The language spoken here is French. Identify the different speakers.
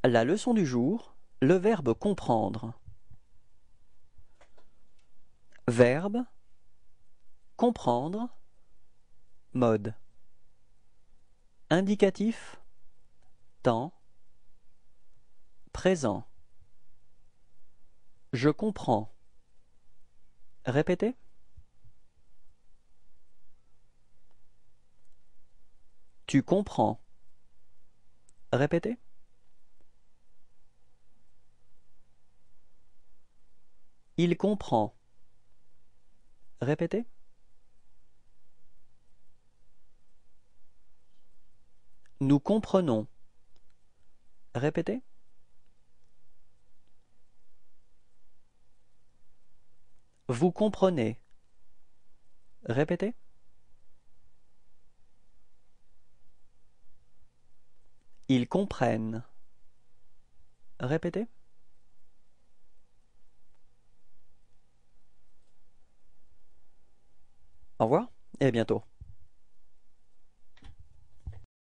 Speaker 1: La leçon du jour, le verbe comprendre. Verbe, comprendre, mode. Indicatif, temps, présent. Je comprends. Répétez. Tu comprends. Répétez. Il comprend. Répétez. Nous comprenons. Répétez. Vous comprenez. Répétez. Ils comprennent. Répétez. Au revoir et à bientôt.